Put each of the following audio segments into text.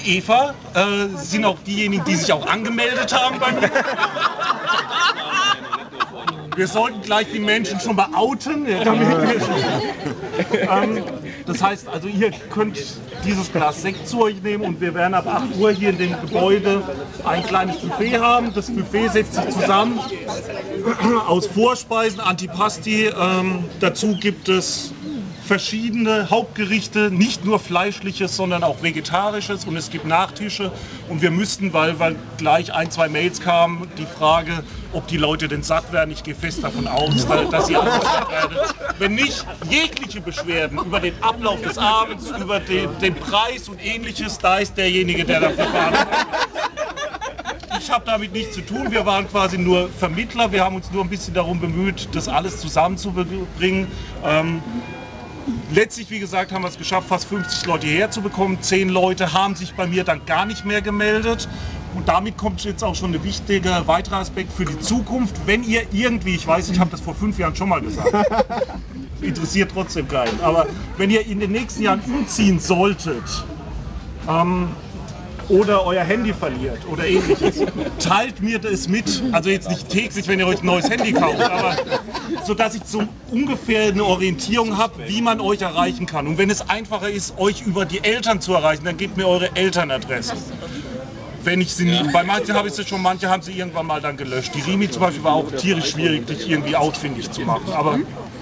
die Eva. Sie sind auch diejenigen, die sich auch angemeldet haben bei mir. Wir sollten gleich die Menschen schon mal outen. Das heißt, also ihr könnt dieses Glas Sekt zu euch nehmen und wir werden ab 8 Uhr hier in dem Gebäude ein kleines Buffet haben. Das Buffet setzt sich zusammen aus Vorspeisen, Antipasti. Dazu gibt es verschiedene Hauptgerichte, nicht nur fleischliches, sondern auch vegetarisches, und es gibt Nachtische, und wir müssten, weil gleich 1, 2 Mails kamen, die Frage, ob die Leute denn satt werden. Ich gehe fest davon aus, dass sie alle satt werden. Wenn nicht, jegliche Beschwerden über den Ablauf des Abends, über den Preis und ähnliches, da ist derjenige, der dafür verantwortlich ist. Ich habe damit nichts zu tun, wir waren quasi nur Vermittler, wir haben uns nur ein bisschen darum bemüht, das alles zusammenzubringen. Letztlich, wie gesagt, haben wir es geschafft, fast 50 Leute hierher zu bekommen. 10 Leute haben sich bei mir dann gar nicht mehr gemeldet. Und damit kommt jetzt auch schon ein wichtiger weiterer Aspekt für die Zukunft. Wenn ihr irgendwie, ich weiß, ich habe das vor 5 Jahren schon mal gesagt, interessiert trotzdem keinen, aber wenn ihr in den nächsten Jahren umziehen solltet, oder euer Handy verliert oder ähnliches, teilt mir das mit. Also jetzt nicht täglich, wenn ihr euch ein neues Handy kauft, aber so dass ich so ungefähr eine Orientierung habe, wie man euch erreichen kann. Und wenn es einfacher ist, euch über die Eltern zu erreichen, dann gebt mir eure Elternadresse. Wenn ich sie nie, bei manchen habe ich sie schon, manche haben sie irgendwann mal dann gelöscht. Die Rimi zum Beispiel war auch tierisch schwierig, dich irgendwie ausfindig zu machen. Aber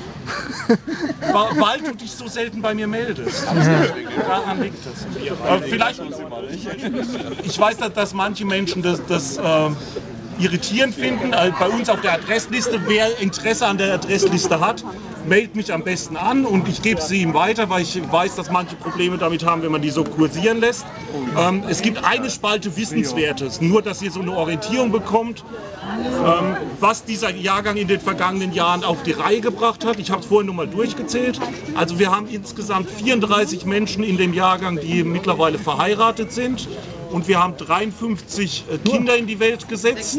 weil du dich so selten bei mir meldest. Daran liegt es. Vielleicht, ich weiß, dass manche Menschen das irritierend finden. Bei uns auf der Adressliste, wer Interesse an der Adressliste hat, meldet mich am besten an und ich gebe sie ihm weiter, weil ich weiß, dass manche Probleme damit haben, wenn man die so kursieren lässt. Es gibt eine Spalte Wissenswertes, nur dass ihr so eine Orientierung bekommt, was dieser Jahrgang in den vergangenen Jahren auf die Reihe gebracht hat. Ich habe es vorhin nur mal durchgezählt. Also wir haben insgesamt 34 Menschen in dem Jahrgang, die mittlerweile verheiratet sind. Und wir haben 53 Kinder in die Welt gesetzt.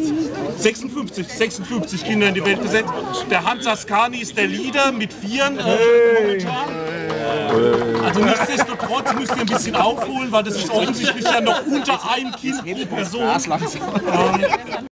56 Kinder in die Welt gesetzt. Der Hans Ascani ist der Leader mit 4 momentan. Also nichtsdestotrotz müsst ihr ein bisschen aufholen, weil das ist offensichtlich ja noch unter einem Kind pro Person.